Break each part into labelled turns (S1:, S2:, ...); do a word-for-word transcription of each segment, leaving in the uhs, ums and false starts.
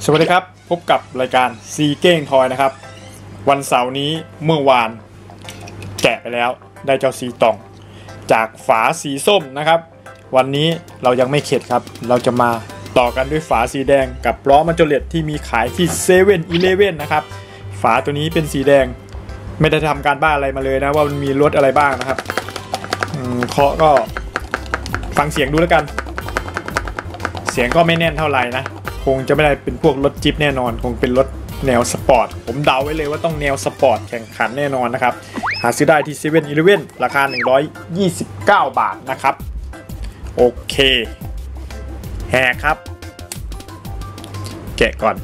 S1: สวัสดีครับพบกับรายการซีเก้งทอยนะครับวันเสาร์นี้เมื่อวานแกะไปแล้วได้เจ้าซีตองจากฝาสีส้มนะครับวันนี้เรายังไม่เข็ดครับเราจะมาต่อกันด้วยฝาสีแดงกับล้อมาโจเลตที่มีขายที่เซเว่นอีเลฟเว่นนะครับฝาตัวนี้เป็นสีแดงไม่ได้ทำการบ้านอะไรมาเลยนะว่ามันมีรสอะไรบ้างนะครับเคาะก็ฟังเสียงดูแล้วกันเสียงก็ไม่แน่นเท่าไหร่นะคงจะไม่ได้เป็นพวกรถจิ๊ปแน่นอนคงเป็นรถแนวสปอร์ตผมเดาไว้เลยว่าต้องแนวสปอร์ตแข่งขันแน่นอนนะครับหาซื้อได้ที่เซเว่นอีเลฟเว่นราคาหนึ่งร้อยยี่สิบเก้าบาทนะครับโอเคแหกครับแกะก่อน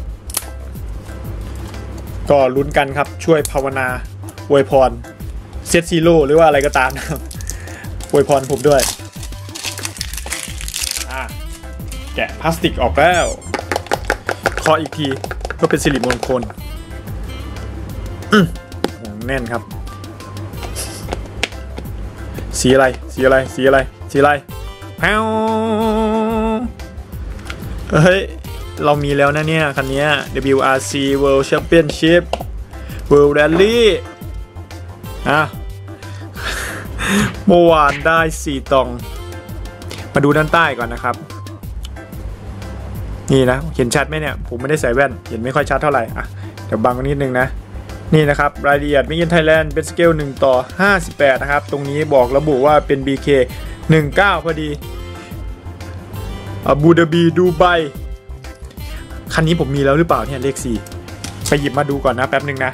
S1: ก็ลุ้นกันครับช่วยภาวนาอวยพรเซตซีโร่หรือว่าอะไรก็ตามนะครับอวยพรผมด้วยอ่ะแกะพลาสติกออกแล้วเคาะอีกทีก็เป็นสิริมงคลแน่นครับสีอะไรสีอะไรสีอะไรสีอะไรแพ้วเฮ้ยเรามีแล้วนะเนี่ยคันนี้ ดับเบิลยู อาร์ ซี World Championship World Rally อ่ะเมื่อวานได้สี่ตองมาดูด้านใต้ก่อนนะครับนี่นะเห็นชัดไหมเนี่ยผมไม่ได้ใส่แว่นเห็นไม่ค่อยชัดเท่าไหร่อ่ะเดี๋ยวบังนิดนึงนะนี่นะครับรายละเอียด Made in Thailand เป็นสเกลหนึ่งต่อห้าสิบแปดนะครับตรงนี้บอกระบุว่าเป็น บี เค หนึ่งเก้าพอดีอาบูดาบีดูไบคันนี้ผมมีแล้วหรือเปล่าเนี่ยเลขสี่ไปหยิบมาดูก่อนนะแป๊บนึงนะ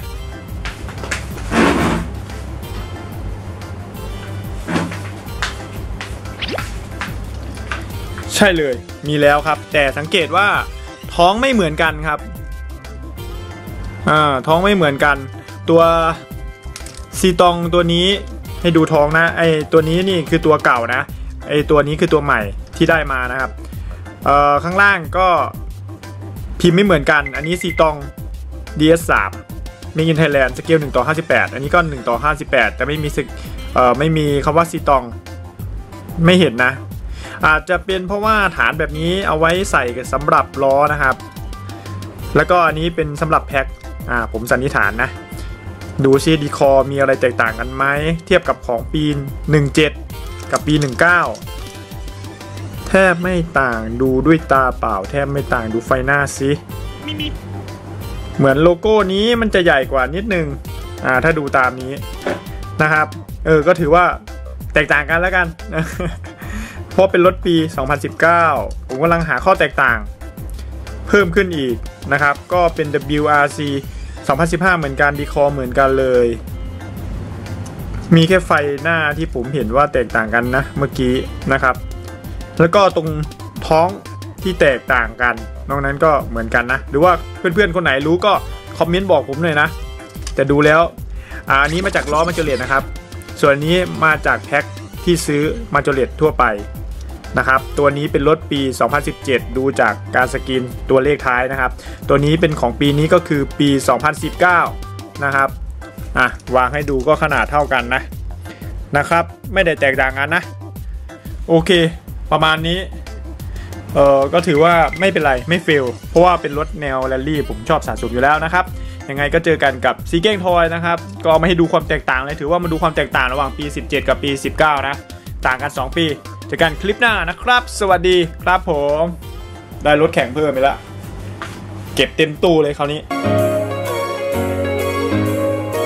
S1: ใช่เลยมีแล้วครับแต่สังเกตว่าท้องไม่เหมือนกันครับอ่าท้องไม่เหมือนกันตัวซีตองตัวนี้ให้ดูท้องนะไอตัวนี้นี่คือตัวเก่านะไอตัวนี้คือตัวใหม่ที่ได้มานะครับเอ่อข้างล่างก็พิมพ์ไม่เหมือนกันอันนี้ซีตอง ดี เอส สาม Made in Thailand สเกลหนึ่งต่อห้าสิบแปดอันนี้ก็หนึ่งต่อห้าสิบแปดแต่ไม่มีสึกเอ่อไม่มีคำว่าซีตองไม่เห็นนะอาจจะเป็นเพราะว่าฐานแบบนี้เอาไว้ใส่สำหรับล้อนะครับแล้วก็อันนี้เป็นสำหรับแพ็คอ่าผมสันนิษฐานนะดูซิดีคอมีอะไรแตกต่างกันไหมเทียบกับของปีสิบเจ็ดกับปีสิบเก้าแทบไม่ต่างดูด้วยตาเปล่าแทบไม่ต่างดูไฟหน้าซิเหมือนโลโก้นี้มันจะใหญ่กว่านิดนึงอ่าถ้าดูตามนี้นะครับเออก็ถือว่าแตกต่างกันแล้วกันเพราะเป็นรถปีสองพันสิบเก้าผมกำลังหาข้อแตกต่างเพิ่มขึ้นอีกนะครับก็เป็น ดับเบิลยู อาร์ ซี สองพันสิบห้าเหมือนกันดีคอเหมือนกันเลยมีแค่ไฟหน้าที่ผมเห็นว่าแตกต่างกันนะเมื่อกี้นะครับแล้วก็ตรงท้องที่แตกต่างกันนอกนั้นก็เหมือนกันนะหรือว่าเพื่อนๆคนไหนรู้ก็คอมเมนต์บอกผมหน่อยนะแต่ดูแล้วอันนี้มาจากล้อมาโจเลตนะครับส่วนนี้มาจากแพ็คที่ซื้อมาโจเลตทั่วไปนะครับตัวนี้เป็นรถปีสองพันสิบเจ็ดดูจากการสกรีนตัวเลขท้ายนะครับตัวนี้เป็นของปีนี้ก็คือปีสองพันสิบเก้านะครับอ่ะวางให้ดูก็ขนาดเท่ากันนะนะครับไม่ได้แตกต่างกันนะโอเคประมาณนี้เออก็ถือว่าไม่เป็นไรไม่เฟลเพราะว่าเป็นรถแนวแรลลี่ผมชอบสะสมอยู่แล้วนะครับยังไงก็เจอกันกับซีเก้งทอยนะครับก็มาให้ดูความแตกต่างเลยถือว่ามาดูความแตกต่างระหว่างปีสิบเจ็ดกับปีสิบเก้านะต่างกันสองปีเจอกันคลิปหน้านะครับสวัสดีครับผมได้รถแข่งเพิ่มไปแล้วเก็บเต็มตู้เลยคราวนี้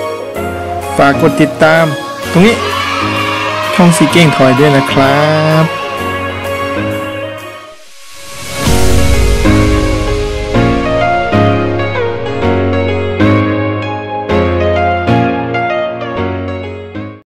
S1: ฝากกดติดตามตรงนี้ช่องซีเก้งทอยด้วยนะครับ